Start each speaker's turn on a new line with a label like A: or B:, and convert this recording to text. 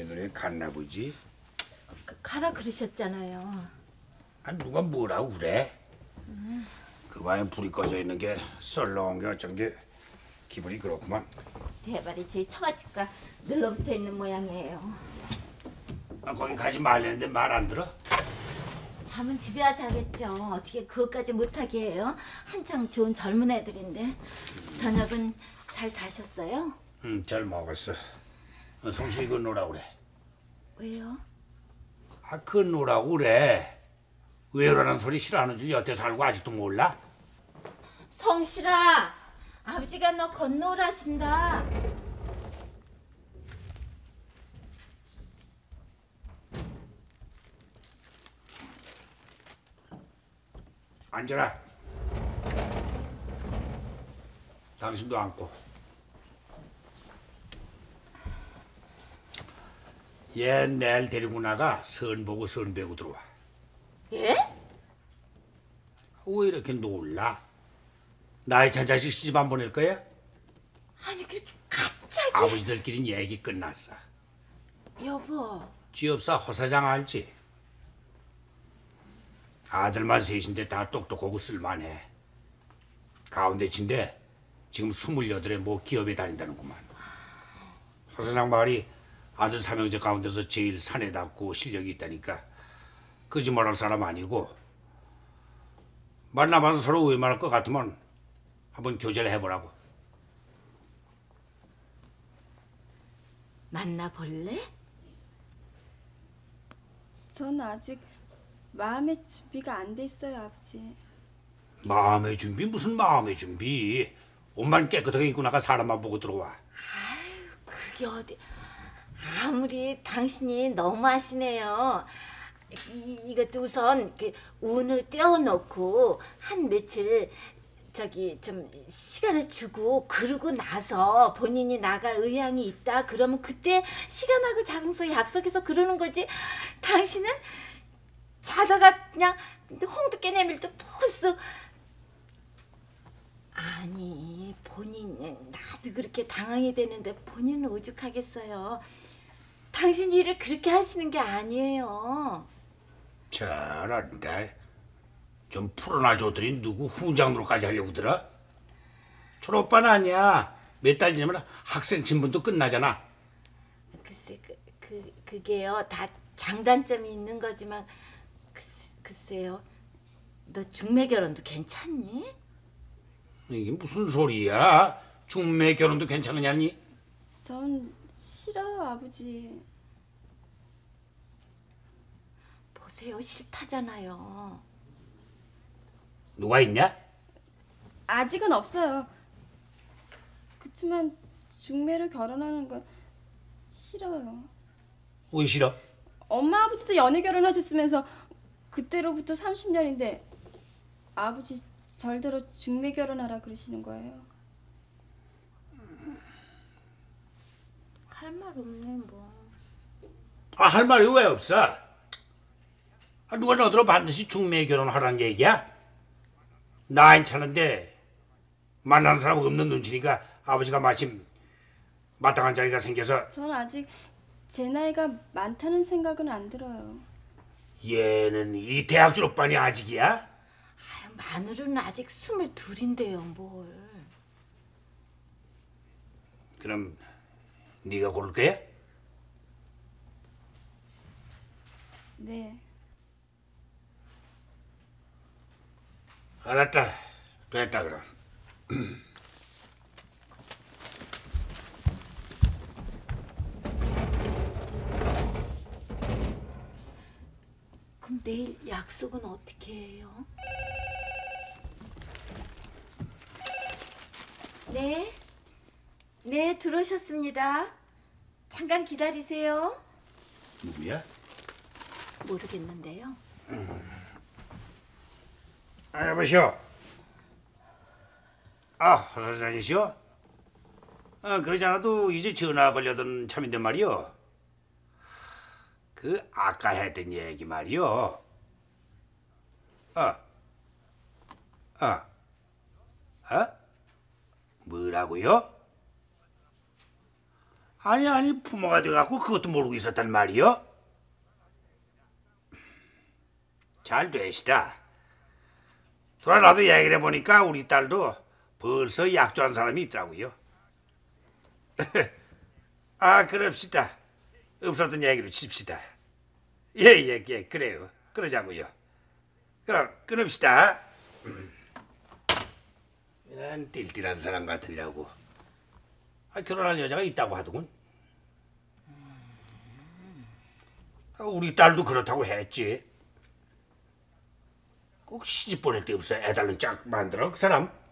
A: 왜 그래? 갔나 보지?
B: 가라 그러셨잖아요.
A: 아, 누가 뭐라고 그래? 그 방에 불이 꺼져 있는 게 썰렁한 게 어쩐 게 기분이 그렇구만.
B: 대발이 저희 처갓집과 늘러붙어 있는 모양이에요.
A: 아, 거기 가지 말랬는데 말 안 들어?
B: 잠은 집에 와서 하겠죠. 어떻게 그것까지 못하게 해요? 한창 좋은 젊은 애들인데. 저녁은 잘 자셨어요?
A: 응, 잘 먹었어. 송씨 그 노라고 그래.
B: 왜요?
A: 아, 그 노라고 그래. 왜라는 소리 싫어하는 줄 여태 살고 아직도 몰라?
B: 성실아, 아버지가 너 건너오라신다.
A: 앉아라. 당신도 앉고. 얘 내일 데리고 나가 선 보고 선 배고 들어와.
B: 예?
A: 왜 이렇게 놀라? 나의 자식 시집 안 보낼 거야?
B: 아니 그렇게 갑자기.
A: 아버지들끼리 얘기 끝났어.
B: 여보.
A: 지업사 허사장 알지? 아들만 셋인데 다 똑똑하고 쓸만해. 가운데 친데 지금 28에 뭐 기업에 다닌다는구만. 허사장 말이 아들 삼형제 가운데서 제일 사내답고 실력이 있다니까 거짓말할 사람 아니고, 만나봐서 서로 외면할 것 같으면 한번 교제를 해보라고.
B: 만나볼래?
C: 전 아직 마음의 준비가 안 돼 있어요, 아버지.
A: 마음의 준비? 무슨 마음의 준비? 옷만 깨끗하게 입고 나가 사람만 보고 들어와.
B: 그게 어디. 아무리 당신이 너무하시네요. 이것도 우선 운을 떼어놓고 한 며칠 좀 시간을 주고 그러고 나서 본인이 나갈 의향이 있다 그러면 그때 시간하고 장소 약속해서 그러는 거지. 당신은 자다가 그냥 홍두 깨내밀 듯 푹. 아니 본인은 나도 그렇게 당황이 되는데 본인은 오죽하겠어요. 당신이 일을 그렇게 하시는 게 아니에요.
A: 잘한다. 좀 풀어놔줬더니 누구 훈장으로까지 하려고 들어? 졸업반 아니야. 몇 달 지나면 학생 신분도 끝나잖아.
B: 글쎄 그게요 다 장단점이 있는 거지만 글쎄요. 너 중매 결혼도 괜찮니?
A: 이게 무슨 소리야? 중매 결혼도 괜찮으냐니?
C: 전 싫어요, 아버지.
B: 보세요 싫다잖아요.
A: 누가 있냐?
C: 아직은 없어요. 그치만 중매로 결혼하는 건 싫어요.
A: 왜 싫어?
C: 엄마 아버지도 연애 결혼하셨으면서 그때로부터 30년인데 아버지 절대로 중매 결혼하라 그러시는 거예요.
B: 할 말 없네 뭐.
A: 아, 할 말이 왜 없어? 아, 누가 너더러 반드시 중매 결혼하라는 얘기야? 나 괜찮은데 만나는 사람 없는 눈치니까 아버지가 마침 마땅한 자리가 생겨서.
C: 전 아직 제 나이가 많다는 생각은 안 들어요.
A: 얘는 이 대학 졸업반이 아직이야?
B: 아유, 마누르는 아직 22인데요 뭘.
A: 그럼 네가 고를 거야?
C: 네.
A: 알았다. 됐다 그럼.
B: 그럼 내일 약속은 어떻게 해요? 네? 네, 들어오셨습니다. 잠깐 기다리세요.
A: 누구야?
B: 모르겠는데요.
A: 아, 여보시오. 아, 허사장이시오? 아, 그러지 않아도 이제 전화 걸려던 참인데 말이오. 그 아까 했던 얘기 말이오. 뭐라고요? 아니 부모가 돼갖고 그것도 모르고 있었단 말이요? 잘 되시다. 돌아 나도 얘기를 해보니까 우리 딸도 벌써 약조한 사람이 있더라고요. 아, 그럽시다. 없었던 얘기로 칩시다. 예, 그래요. 그러자고요. 그럼 끊읍시다. 이런 띨띨한 사람 같으려고. 결혼할 여자가 있다고 하더군. 우리 딸도 그렇다고 했지. 꼭 시집 보낼 데 없어 애달른 짝 만들어 그 사람.